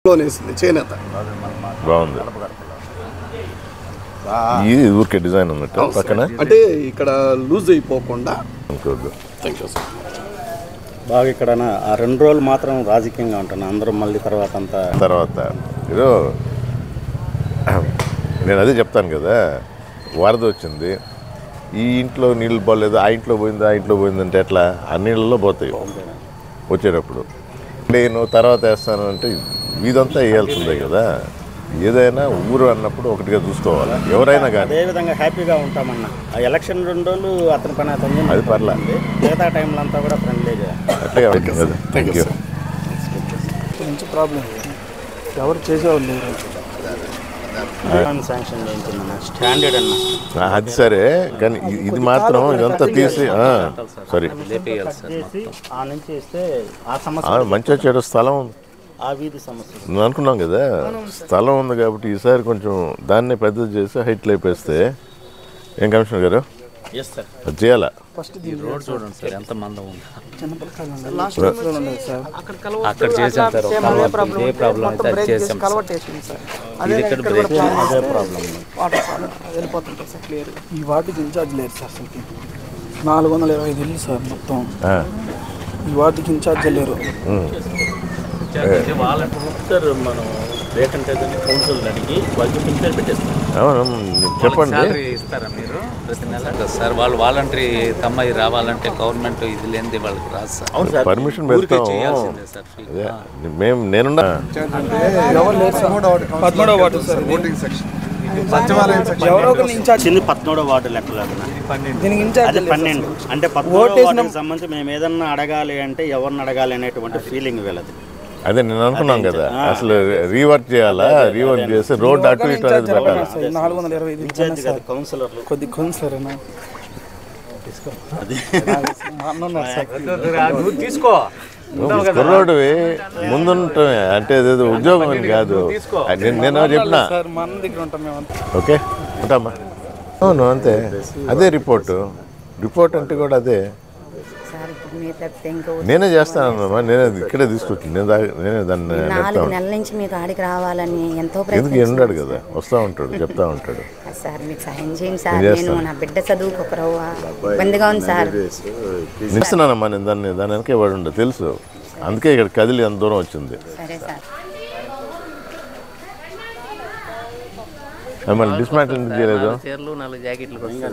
చేనేత బాగుంది. ఇది ఊరికే డిజైన్ ఉన్నట్టు పక్కన అంటే ఇక్కడ లూజ్ అయిపోకుండా. Thank you sir. బాగా ఇక్కడ ఆ 2 రోజులు మాత్రం రాజకీయంగా ఉంటాను, అందరూ మళ్ళీ తర్వాత ఇదో నేను అదే చెప్తాను కదా, వరద వచ్చింది, ఈ ఇంట్లో నీళ్ళు పోలేదు, ఆ ఇంట్లో పోయిందంటే ఎట్లా? ఆ నీళ్ళలో పోతాయి వచ్చేటప్పుడు. నేను తర్వాత వేస్తాను అంటే ఇదంతా వేయాల్సిందే కదా. ఏదైనా ఊరు అన్నప్పుడు ఒకటిగా చూసుకోవాలి, ఎవరైనా కానీ. అదేవిధంగా హ్యాపీగా ఉంటామన్న. ఆ ఎలక్షన్ 2 రోజులు అతని పని అతను, అది పర్లా. మిగతా టైంలో అంతా కూడా ఫ్రెండ్లీగా. అట్లా థ్యాంక్ యూ. మంచి ప్రాబ్లం ఎవరు చేసేవాళ్ళు శాంక్షన్ చేయించిందన్న, స్టాండర్డ్ అన్న. అది సరే, కానీ ఇది మాత్రం ఇదంతా తీసి సారీ ఆ నుంచి ఇస్తే ఆ సమస్య మంచిగా చెడు స్థలం ఉంది, ఆ వీధి సమస్య నువ్వు అనుకున్నాం కదా. స్థలం ఉంది కాబట్టి ఈసారి కొంచెం దాన్ని పెద్దది చేసి హైట్ లేపేస్తే ఏం కమిషనర్ గారు అది చేయాలా? రోడ్ చూడండి సార్ ఎంత మందం ఉంది. అక్కడ చేసాం సార్, ఏ ప్రాబ్లం అయితే అది చేసాం. ఇక్కడ బ్రేక్ అదే ప్రాబ్లం వెళ్ళిపోతుంటారు సార్. క్లియర్ ఈ వాటికి ఇన్ఛార్జ్ లేరు సార్. అసలు 425 ఇల్లు సార్ మొత్తం. ఈ వాటికి ఇన్ఛార్జ్ లేరు సార్. మనం లేకంటే కౌన్సిల్ అడిగి వాళ్ళకి పిలిచి పెట్టేస్తాం. చెప్పండి. ఇస్తారా మీరు ప్రతి నెల? సార్ వాళ్ళు వాలంటరీ తమ్మాయి రావాలంటే గవర్నమెంట్ ఇది లేనిది వాళ్ళకి రాదు సార్. అవును సార్, పర్మిషన్ పెడతాం. నేనున్నా 13వ వార్డు సార్. వచ్చింది 13వ వార్డు లెక్కలేదు. దీనికి ఇన్ఛార్జ్ 12 అంటే 13వ వార్డుకి సంబంధించి మేము ఏదన్నా అడగాలి అంటే ఎవరిని అడగాలి అనేటువంటి ఫీలింగ్ వెళ్ళదు. అదే నేను అనుకున్నాం కదా, అసలు రీవర్క్ చేయాలా, రీవర్క్ చేసి రోడ్ అటు ఇటు అనేది పెట్టాలి. 425 కౌన్సిలర్లు కొద్ది కౌన్సిలర్ తీసుకో కుర్రోడివి ముందుంటమే అంటే అదేదో ఉద్యోగం అని కాదు. నేను చెప్పినా ఓకే ఉంటామా. అవును అంతే, అదే రిపోర్ట్ అంటే కూడా అదే నేనే చేస్తానమ్మా. నేనే ఇక్కడే తీసుకొచ్చి నేనే దాన్ని 4 నెలల నుంచి మీకు ఆడికి రావాలని ఎంతో ఎందుకు ఉన్నాడు కదా, వస్తూ ఉంటాడు, చెప్తా ఉంటాడు. సార్ మీకు సహాయం చేయండి సార్, నేను నా బిడ్డ చదువుకు ఇబ్బందిగా ఉంది సార్. ఇస్తున్నానమ్మా నేను దాన్ని వెనకే వాడు ఉండే తెలుసు, అందుకే ఇక్కడ కదిలి అంత దూరం వచ్చింది. సరే సార్. మళ్ళీ డిస్మాంటిల్ ఎందుకు చేయలేదు? చీరలు 4 జాకెట్లు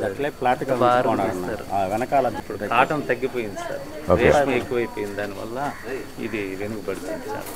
వెనకాల కాటన్ తగ్గిపోయింది సార్, రేష్మ ఎక్కువైపోయింది, దానివల్ల ఇది వెనుకబడుతుంది సార్.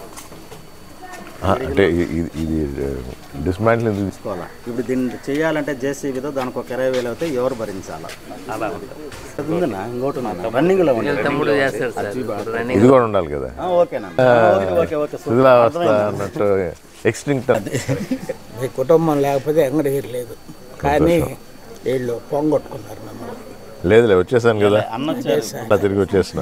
అంటే ఇది డిస్మాంటిల్ ఎందుకు తీసుకోవాలా? ఇప్పుడు దీన్ని చేయాలంటే జేసీబీతో దానికి ఒక 20,000 అయితే ఎవరు భరించాలా? అలా ఉంటుంది. ఉందన్నా ఇంకోటి రన్నింగ్ లో తమ్ముడు చేస్తాడు సార్, ఇది కూడా ఉండాలి కదా. ఓకేనా శిథిలావస్థ అన్నట్టు ఎక్స్టింక్ట్. మీ కుటుంబం లేకపోతే ఎంగడేరు లేదు, కానీ వీళ్ళు పొంగొట్టుకున్నారు మమ్మల్ని. లేదులే వచ్చేసాను కదా, అలా తిరిగి వచ్చేసిన.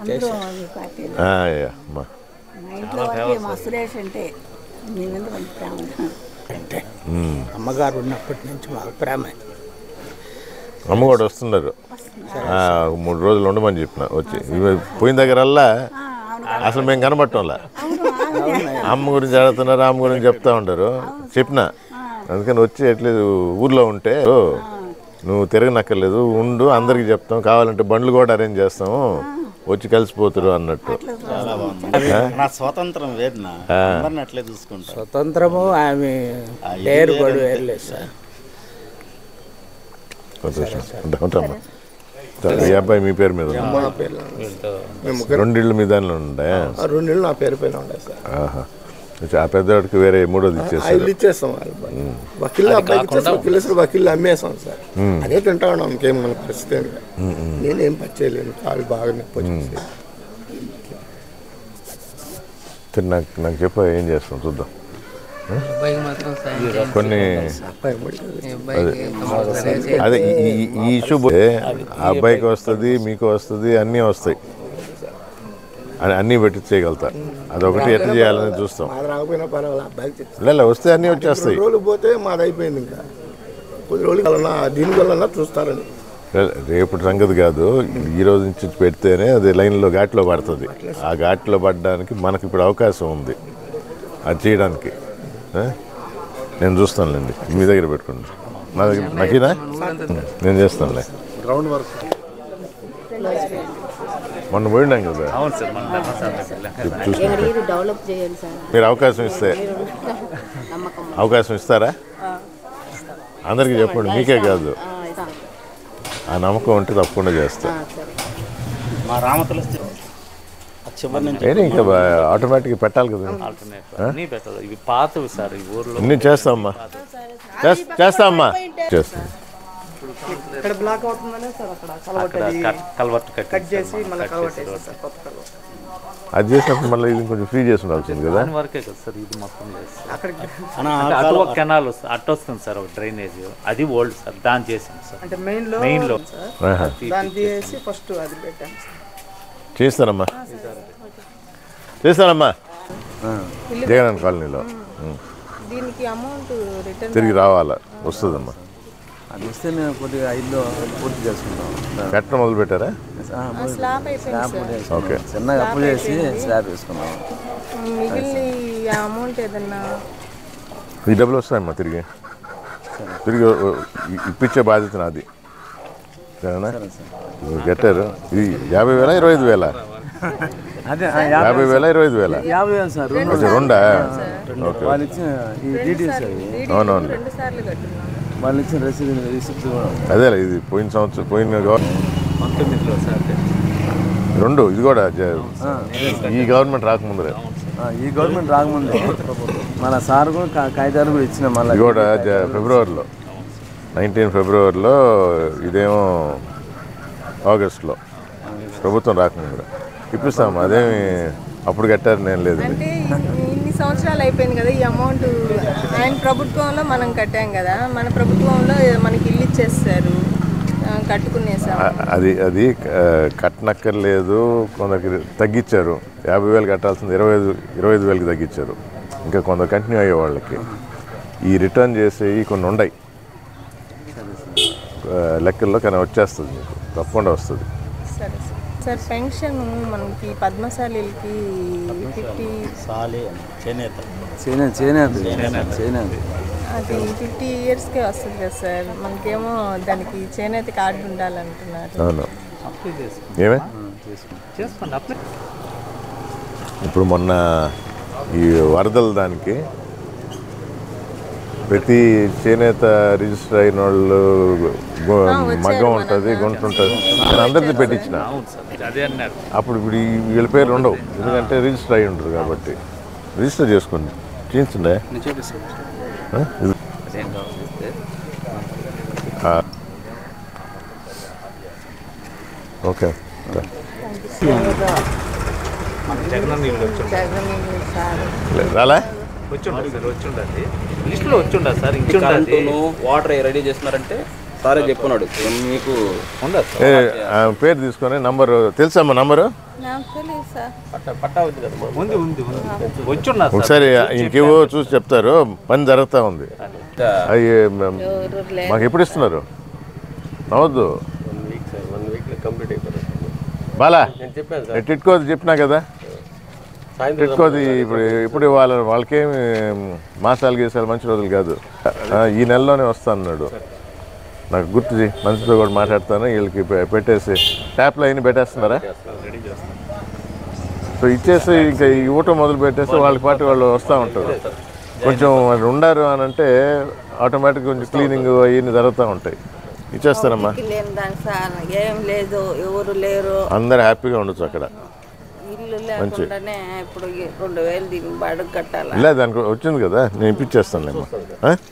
అంటే అమ్మగారు ఉన్నప్పటి నుంచి మాకు ప్రేమే. అమ్మ కూడా వస్తున్నారు, 3 రోజులు ఉండమని చెప్పిన. వచ్చి పోయిన దగ్గరల్లా అసలు మేము కనబట్టంలా, అమ్మ గురించి అడుగుతున్నారు, అమ్మ గురించి చెప్తా ఉంటారు. చెప్పిన అందుకని వచ్చి ఎట్లేదు ఊర్లో ఉంటే నువ్వు తిరగనక్కర్లేదు, ఉండు, అందరికి చెప్తాం, కావాలంటే బండ్లు కూడా అరేంజ్ చేస్తాము, వచ్చి కలిసిపోతారు అన్నట్టు. స్వతంత్రం వేదన అట్లే చూసుకుంటా. స్వతంత్రము ఆమె పేరు కూడా వేయలేదు సార్. ఉంటామ్మా. ఈ అబ్బాయి మీ పేరు మీద 2 ఇళ్ళు మీ దానిలో ఉండే? 2 ఇళ్ళు నా పేరు పైన ఉండే సార్. ఆ పెద్దవాడికి వేరే 3వది ఇచ్చేసాం. ఇచ్చేస్తాం వకీల్ అబ్బాయికి వకీల్ అమ్మేసాం సార్. అదే తింటా ఉన్నాం, ఇంకేం మన పరిస్థితి. నేనేం పని చేయలేను, కాళ్ళు బాగా నొప్పి వచ్చింది. నాకు చెప్ప ఏం చేస్తాం చూద్దాం. కొన్ని అదే ఈ ఇష్యూ ఆ అబ్బాయికి వస్తుంది, మీకు వస్తుంది, అన్నీ వస్తాయి, అన్నీ పెట్టి చేయగలుగుతా. అదొకటి ఎట్లా చేయాలని చూస్తాం. లేదు వస్తే అన్నీ వచ్చేస్తాయి. రోజులు పోతే మాది అయిపోయింది, ఇంకా కొద్ది రోజులు దీనివల్ల చూస్తారని. రేపటి సంగతి కాదు, ఈ రోజు నుంచి పెడితేనే అది లైన్లో ఘాట్లో పడుతుంది. ఆ ఘాట్లో పడడానికి మనకి ఇప్పుడు అవకాశం ఉంది. అది చేయడానికి. నేను చూస్తానులేండి, మీ దగ్గర పెట్టుకోండి. నా దగ్గర నాకేనా నేను చేస్తానులే. గ్రౌండ్ వర్క్ మొన్న పోయినాం కదా, అవును సార్, మన ధర్మశాల చూసుకుంటే డెవలప్ చేయాలి సార్. మీరు అవకాశం ఇస్తే అవకాశం ఇస్తారా? అందరికీ చెప్పండి, మీకే కాదు. ఆ నమ్మకం ఉంటే తప్పకుండా చేస్తా. మా రామతల చివరి నుంచి అయినా ఇంకా ఆటోమేటిక్గా పెట్టాలి కదా. అన్నీ పెట్టదు, ఇవి పాతవి సార్ ఈ ఊర్లో. నేను చేస్తామమ్మా, చేస్తామమ్మా, చేస్తాను. ఇక్కడ బ్లాక్ అవుతుందనే సార్ అక్కడ కల్వర్ట్ కట్ చేసి మళ్ళీ కలవట్ వేస్తారు సార్, కొత్త కలవట్. అది చేసినప్పుడు మళ్ళీ ఇది కొంచెం ఫ్రీ చేసి ఉండాల్సింది కదా. దాని వరకే కదా సార్ ఇది మొత్తం లేదు. అక్కడికి అటు ఒక కెనాల్ అటు వస్తుంది సార్, ఒక డ్రైనేజ్, అది ఓల్డ్ సార్, దాన్ని చేసాం సార్. అంటే మెయిన్లో ఆహా. దాన్ని తీసి ఫస్ట్ అది పెట్టాం సార్. చేస్తానమ్మా, చేస్తానమ్మా. జగన్ కాలనీలో దీనికి అమౌంట్ రిటర్న్ తిరిగి రావాలా, వస్తుందమ్మా. అది వస్తే మేము కొద్దిగా ఐదులో పూర్తి చేసుకుంటాం. కట్టడం మొదలు పెట్టారా? స్లాబ్ అయిపోయింది సార్. ఓకే. చిన్నగా అప్పు చేసి స్లాబ్ వేసుకున్నాం. మిగిలిన అమౌంట్ ఏదన్నా ఈ డబ్బులు వస్తాయమ్మా, తిరిగి ఇప్పించే బాధ్యత నాది. సరేనా? కట్టారు. ఇది 50,000 25,000? అదే 50,000 25,000? 50,000 సార్. రెండా? ఓకే. వాళ్ళు ఇచ్చిన ఈ డీటెయిల్స్ అవి అవునవును, 2 సార్లు కట్టున్నాం. వాళ్ళు ఇచ్చిన రిసిప్ట్ కూడా అదే ఇది పోయిన సంవత్సరం పోయిన 19లో సార్. రెండు, ఇది కూడా ఈ గవర్నమెంట్ రాకముందరే. ఈ గవర్నమెంట్ రాకముందు మన సార్ కూడా కాగితాలు కూడా ఇచ్చిన. మళ్ళీ ఇది కూడా ఫిబ్రవరిలో 19 ఫిబ్రవరిలో, ఇదేమో ఆగస్టులో, ప్రభుత్వం రాకముందు ఇప్పిస్తాము. అదేమి అప్పుడు కట్టారు నేను లేదు. అంటే ఇన్ని సంవత్సరాలు అయిపోయింది కదా ఈ అమౌంట్. ఆయన ప్రభుత్వంలో మనం కట్టాం కదా, మన ప్రభుత్వంలో మనకి ఇల్లు ఇచ్చేస్తారు, కట్టుకునేసాం. అది కట్టనక్కర్లేదు, కొందరికి తగ్గించారు. 50,000 కట్టాల్సింది 25,000కి తగ్గించారు. ఇంకా కొందరు కంటిన్యూ అయ్యే వాళ్ళకి ఈ రిటర్న్ చేసేవి కొన్ని ఉన్నాయి లెక్కల్లో, కానీ వచ్చేస్తుంది మీకు, తప్పకుండా వస్తుంది. సరే సార్. పెన్షన్ మనకి పద్మశాలీలకి 50 అది 50 ఇయర్స్కే వస్తుంది కదా సార్. మనకేమో దానికి చేనేత కార్డు ఉండాలంటున్నారు. అవును. ఏమే ఇప్పుడు మొన్న ఈ వరదల దానికి ప్రతి చేనేత రిజిస్టర్ అయిన వాళ్ళు మగ్గం ఉంటుంది, గుంట ఉంటుంది, నేను అందరిది పెట్టించిన. అదే అన్నారు. అప్పుడు ఇప్పుడు వీళ్ళ పేర్లు ఉండవు, ఎందుకంటే రిజిస్టర్ అయి ఉంటుంది కాబట్టి. రిజిస్టర్ చేసుకోండి, చేయించండి. ఓకే. జగన్ నీళ్ళు రాలే వచ్చిండదు సార్, వచ్చిండదు లిస్టులో వచ్చిండదు సార్. ఇంకొండదు వాటర్ రెడీ చేస్తున్నారంటే సారే చెప్పున్నాడు మీకు ఉండదు ఆమె పేరు తీసుకొని నంబరు తెలుసమ్మా? నంబరు నాకు తెలియదు సార్. పట్టా ఉంది కదా. ఉంది వచ్చిండదు సార్. ఒకసారి ఇంకేవో చూసి చెప్తారు, పని జరుగుతూ ఉంది. అవి మాకు ఎప్పుడు ఇస్తున్నారు? నవ్వద్దు బాలా, టిట్కోది చెప్పినా కదా, టిట్కోది ఇప్పుడు ఇవ్వాలి. వాళ్ళకేమి మాసాలు గీసాలు మంచి రోజులు కాదు. ఈ నెలలోనే వస్తానన్నాడు. నాకు గుర్తు చేయి, మనిషితో కూడా మాట్లాడతాను. వీళ్ళకి పెట్టేసి ట్యాప్లో అయిన పెట్టేస్తున్నారా? సో ఇచ్చేసి ఇంకా ఇవ్వటం మొదలు పెట్టేసి వాళ్ళకి పాటు వాళ్ళు వస్తూ ఉంటారు. కొంచెం వాళ్ళు ఉండారు అని అంటే ఆటోమేటిక్గా కొంచెం క్లీనింగ్ అవన్నీ జరుగుతూ ఉంటాయి. ఇచ్చేస్తానమ్మా. ఏం లేదు, ఎవరు లేరు, అందరు హ్యాపీగా ఉండొచ్చు అక్కడ. ఇల్లు లేకుండానే ఇప్పుడు 2,000 దీనికి బాడుగ కట్టాలి. ఇలా దానికి వచ్చింది కదా, నేను ఇప్పించేస్తానులేమ్మా.